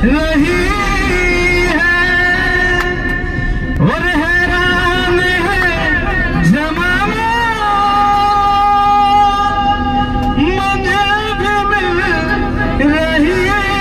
रही है और हैरान है जमाना मुझे भी मिल रही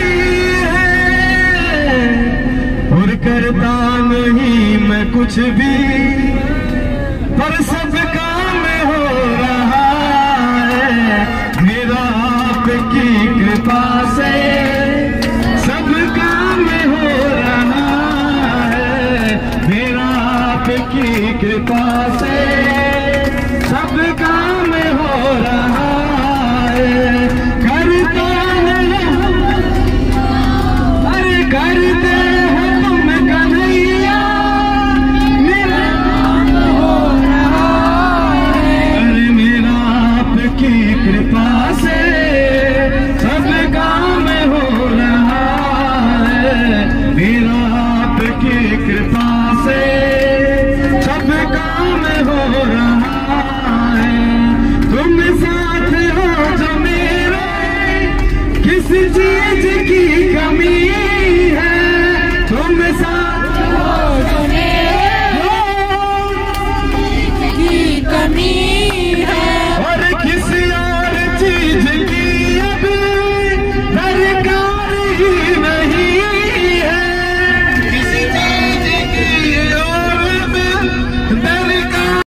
है और करता नहीं मैं कुछ भी पर सब काम हो रहा है मेरा आपकी कृपा से सब काम हो रहा है मेरा आपकी कृपा से सब काम हो रहा है करता नहीं अरे करते हो तुम कन्हैया मेरा हो रहा है अरे मेरा आपकी कृपा से सब काम हो रहा है मेरा आपकी कृपा से सब काम हो रहा है तुम साथ हो जो मेरे किसी चीज